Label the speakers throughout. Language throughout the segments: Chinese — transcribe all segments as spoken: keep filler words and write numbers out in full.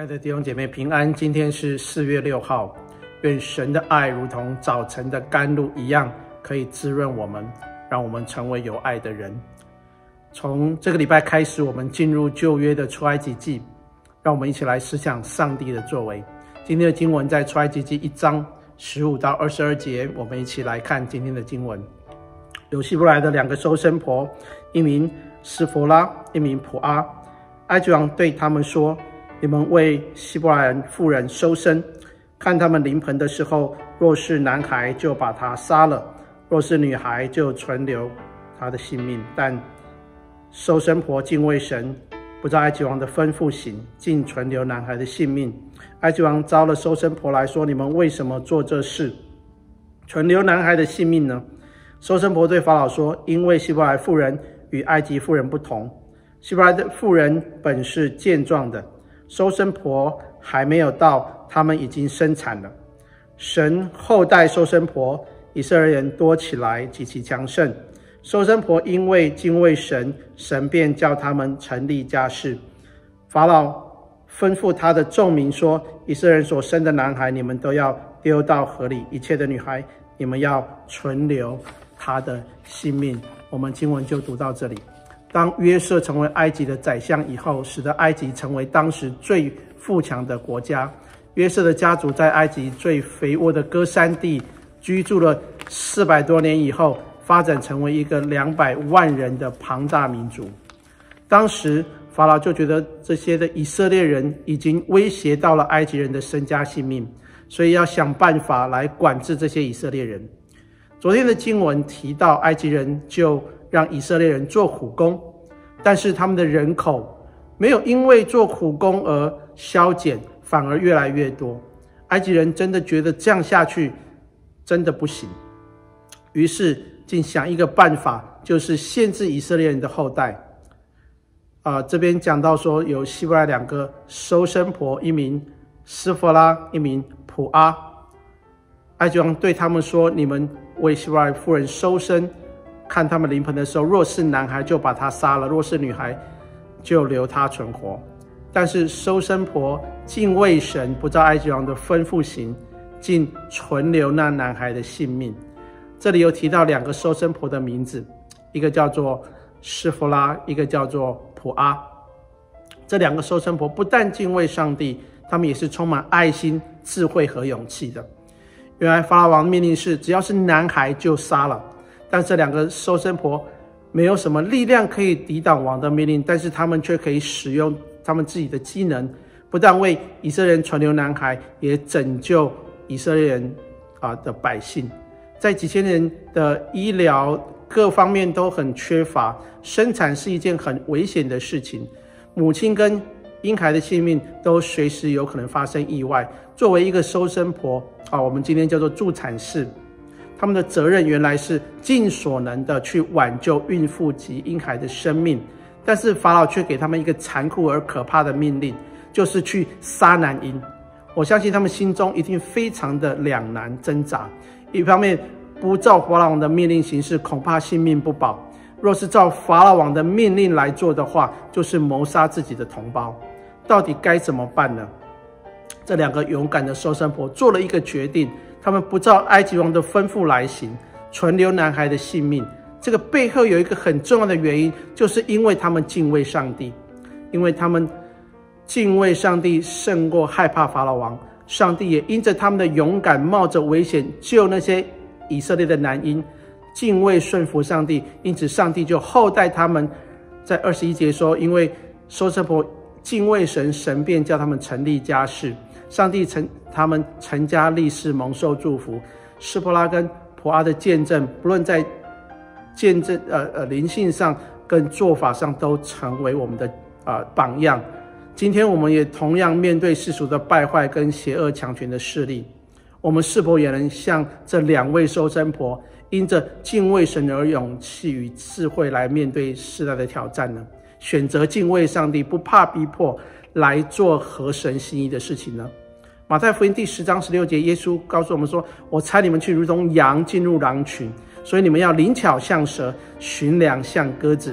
Speaker 1: 的弟兄姐妹平安，今天是四月六号，愿神的爱如同早晨的甘露一样，可以滋润我们，让我们成为有爱的人。从这个礼拜开始，我们进入旧约的出埃及记，让我们一起来思想上帝的作为。今天的经文在出埃及记一章十五到二十二节，我们一起来看今天的经文。有希伯来的两个收生婆，一名施弗拉，一名普阿。埃及王对他们说，你们为希伯来人妇人收生，看他们临盆的时候，若是男孩就把他杀了，若是女孩就存留他的性命。但收生婆敬畏神，不照埃及王的吩咐行，竟存留男孩的性命。埃及王招了收生婆来说，你们为什么做这事，存留男孩的性命呢？收生婆对法老说，因为希伯来妇人与埃及妇人不同，希伯来的妇人本是健壮的，收生婆还没有到，他们已经生产了。神厚待收生婆，以色列人多起来，极其强盛。收生婆因为敬畏神，神便叫他们成立家室。法老吩咐他的众民说，以色列人所生的男孩，你们都要丢到河里；一切的女孩，你们要存留他的性命。我们经文就读到这里。当约瑟成为埃及的宰相以后，使得埃及成为当时最富强的国家。约瑟的家族在埃及最肥沃的歌珊地居住了四百多年以后，发展成为一个两百万人的庞大民族。当时法老就觉得这些的以色列人已经威胁到了埃及人的身家性命，所以要想办法来管制这些以色列人。昨天的经文提到，埃及人就让以色列人做苦工，但是他们的人口没有因为做苦工而削减，反而越来越多。埃及人真的觉得这样下去真的不行，于是竟想一个办法，就是限制以色列人的后代。呃、这边讲到说，有希伯来两个收生婆，一名施弗拉，一名普阿。埃及王对他们说，你们为希伯来妇人收生，看他们临盆的时候，若是男孩就把他杀了，若是女孩就留他存活。但是收生婆敬畏神，不照埃及王的吩咐行，竟存留那男孩的性命。这里有提到两个收生婆的名字，一个叫做施弗拉，一个叫做普阿。这两个收生婆不但敬畏上帝，他们也是充满爱心、智慧和勇气的。原来法老王命令是，只要是男孩就杀了，但这两个收生婆没有什么力量可以抵挡王的命令，但是他们却可以使用他们自己的机能，不但为以色列人存留男孩，也拯救以色列人、啊、的百姓。在几千年的医疗各方面都很缺乏，生产是一件很危险的事情，母亲跟婴孩的性命都随时有可能发生意外。作为一个收生婆、啊、我们今天叫做助产士，他们的责任原来是尽所能的去挽救孕妇及婴孩的生命，但是法老却给他们一个残酷而可怕的命令，就是去杀男婴。我相信他们心中一定非常的两难挣扎，一方面不照法老王的命令行事，恐怕性命不保；若是照法老王的命令来做的话，就是谋杀自己的同胞。到底该怎么办呢？这两个勇敢的收生婆做了一个决定，他们不照埃及王的吩咐来行，存留男孩的性命。这个背后有一个很重要的原因，就是因为他们敬畏上帝，因为他们敬畏上帝胜过害怕法老王。上帝也因着他们的勇敢，冒着危险救那些以色列的男婴，敬畏顺服上帝，因此上帝就厚待他们。在二十一节说，因为收生婆敬畏神，神便叫他们成立家室。上帝成他们成家立室，蒙受祝福。施弗拉跟普阿的见证，不论在见证呃呃灵性上跟做法上，都成为我们的呃榜样。今天我们也同样面对世俗的败坏跟邪恶强权的势力，我们是否也能像这两位收生婆，因着敬畏神而勇气与智慧来面对世代的挑战呢？选择敬畏上帝，不怕逼迫，来做合神心意的事情呢？马太福音第十章十六节，耶稣告诉我们说，我差你们去如同羊进入狼群，所以你们要灵巧像蛇，驯良像鸽子。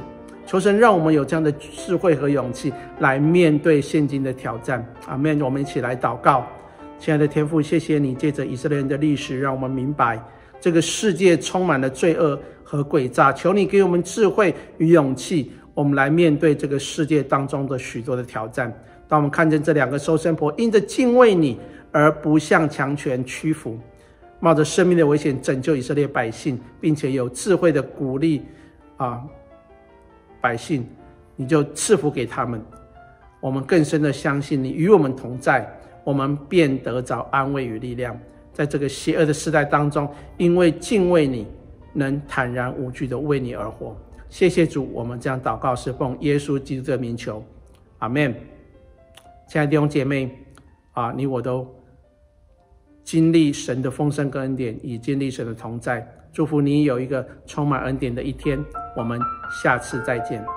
Speaker 1: 求神让我们有这样的智慧和勇气来面对现今的挑战。阿们。我们一起来祷告。亲爱的天父，谢谢你借着以色列人的历史，让我们明白这个世界充满了罪恶和诡诈，求你给我们智慧与勇气，我们来面对这个世界当中的许多的挑战。当我们看见这两个收生婆因着敬畏你而不向强权屈服，冒着生命的危险拯救以色列百姓，并且有智慧的鼓励啊百姓，你就赐福给他们。我们更深的相信你与我们同在，我们便得着安慰与力量。在这个邪恶的时代当中，因为敬畏你，能坦然无惧的为你而活。谢谢主，我们这样祷告是奉耶稣基督的名求，阿们。亲爱的弟兄姐妹啊，你我都经历神的丰盛跟恩典，以经历神的同在。祝福你有一个充满恩典的一天，我们下次再见。